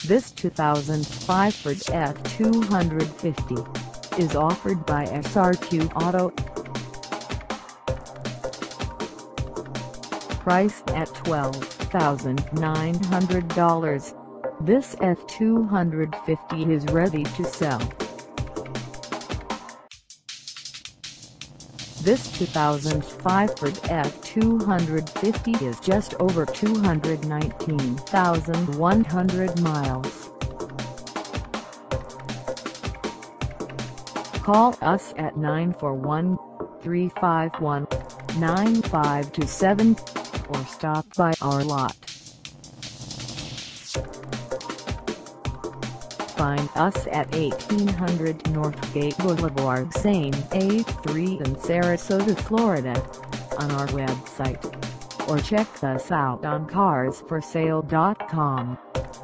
This 2005 Ford F250 is offered by SRQ Auto. Priced at $12,900, this F250 is ready to sell. This 2005 Ford F250 is just over 219,100 miles. Call us at 941-351-9527 or stop by our lot. Find us at 1800 Northgate Blvd Ste A-3 in Sarasota, Florida, on our website, or check us out on carsforsale.com.